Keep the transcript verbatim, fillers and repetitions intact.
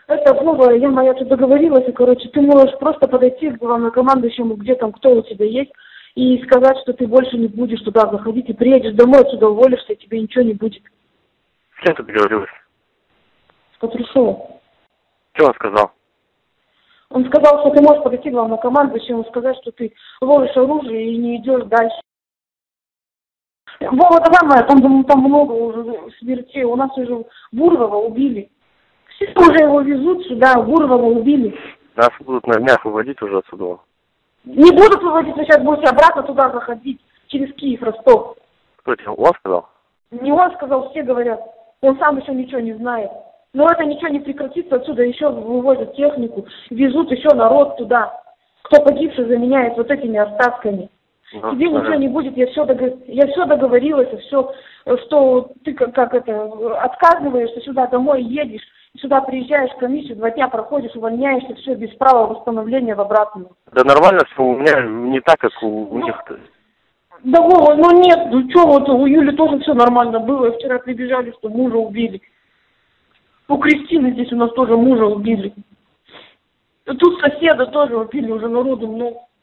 Это, Вова, я моя тут договорилась, и, короче, ты можешь просто подойти к главнокомандующему, где там, кто у тебя есть, и сказать, что ты больше не будешь туда заходить, и приедешь домой, отсюда уволишься, и тебе ничего не будет. С кем ты договорилась? С Патрушевым. Что он сказал? Он сказал, что ты можешь подойти к главнокомандующему и сказать, что ты ловишь оружие и не идешь дальше. Вова, давай, моя, там, там много уже смертей, у нас уже Бургова убили. Все уже его везут сюда, Бургова убили. Нас будут на днях выводить уже отсюда. Не будут выводить, вы сейчас будете обратно туда заходить, через Киев, Ростов. Кто тебе, он сказал? Не он сказал, все говорят. Он сам еще ничего не знает. Но это ничего не прекратится, отсюда еще вывозят технику, везут еще народ туда. Кто погибший заменяет вот этими остатками. Ну, Тебе ага. ничего не будет, я все, догов... я все договорилась, все, что ты как, как это, отказываешься сюда домой, едешь, сюда приезжаешь в комиссию, два дня проходишь, увольняешься, все, без права восстановления в обратную. Да нормально все, у меня не так, как у, у них-то. Да, Вова, ну нет, ну что, вот у Юли тоже все нормально было, вчера прибежали, что мужа убили. У Кристины здесь у нас тоже мужа убили. Тут соседа тоже убили, уже народу много.